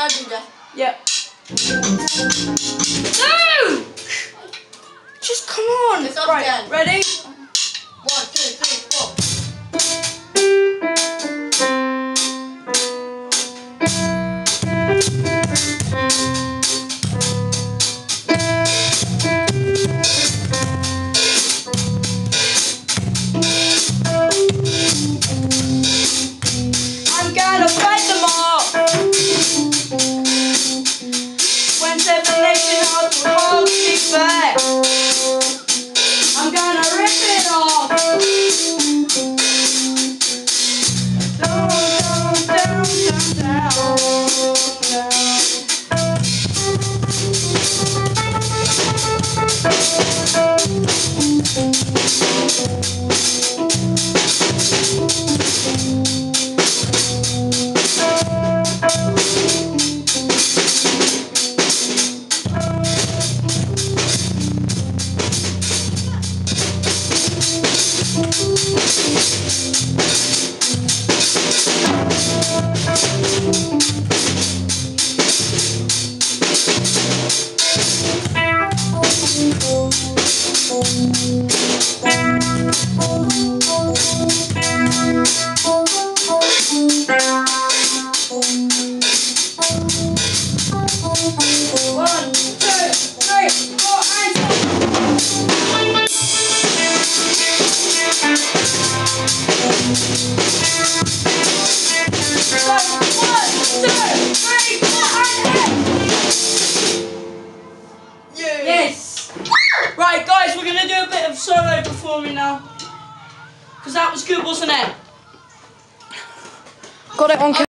I do that? Yep. No! Just come on. It's up right, again. ready? 1, 2, 3, 4. I'm gonna fight them all. When separation holds me back, I'm gonna rip it off. Yes! Right guys, we're going to do a bit of solo performing now. Because that was good, wasn't it? Got it on camera.